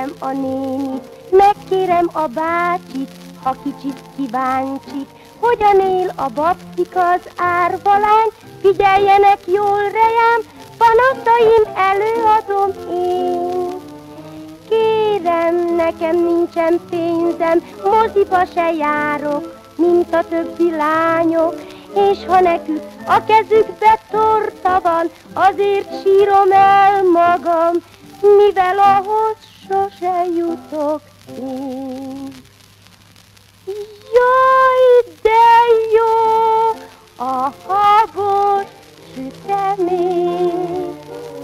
Megkérem a nénit, megkérem a bácsit, ha kicsit kíváncsi, hogyan él a babszika az árvalány. Figyeljenek jól rejám, panaszaim előadom én. Kérem, nekem nincsen pénzem, moziba se járok, mint a többi lányok, és ha nekük a kezükbe torta van, azért sírom el magam, mivel ahhoz sose jutok én. Jaj, de jó a habos sütemény,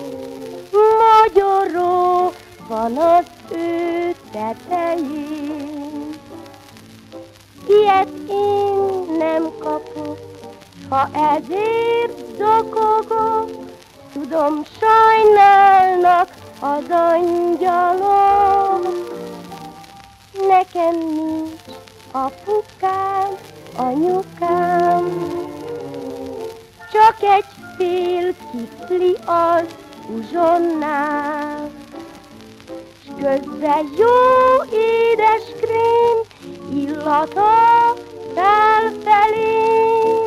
magyaró van az ő tetején. Ilyet én nem kapok, ha ezért zokogok, tudom, sajnálnak az angyalok. Nekem nincs apukám, anyukám, csak egy fél kifli az uzsonnál. S közben jó édes krém illata felfelém.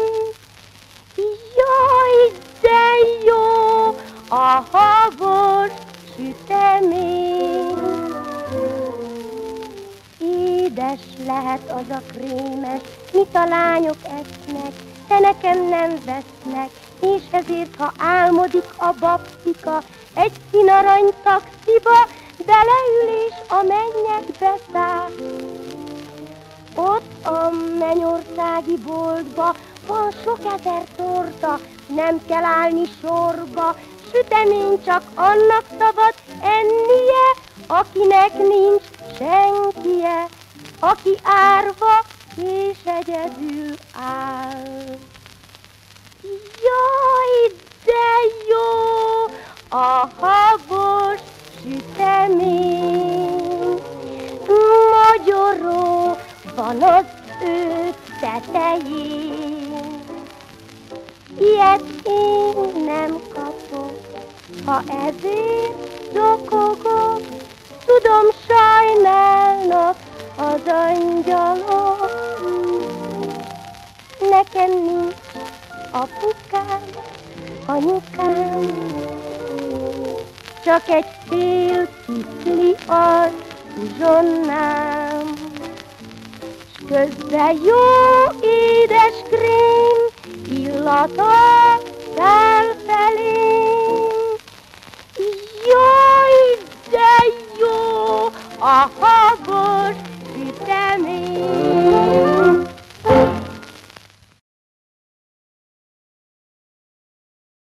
Jaj, de jó a habos sütemény. Édes lehet az a krémes, mit a lányok esznek, de nekem nem vesznek, és ezért, ha álmodik a babszika, egy színarany taxiba beleül és a mennyekbe száll. Ott a mennyországi boltba van sok ezer torta, nem kell állni sorba, sütemény csak annak szabad ennie, akinek nincs senkie, aki árva és egyedül áll. Jaj, de jó a habos sütemény, magyaró van az ő tetején. Ilyet én nem kapok, ha ezért zokogok, tudom, sajnálnak az angyalok. Nekem nincs apukám, anyukám, csak egy fél kifli az uzsonnám. S közben jó édes krém illata felfelém. Jaj, de jó a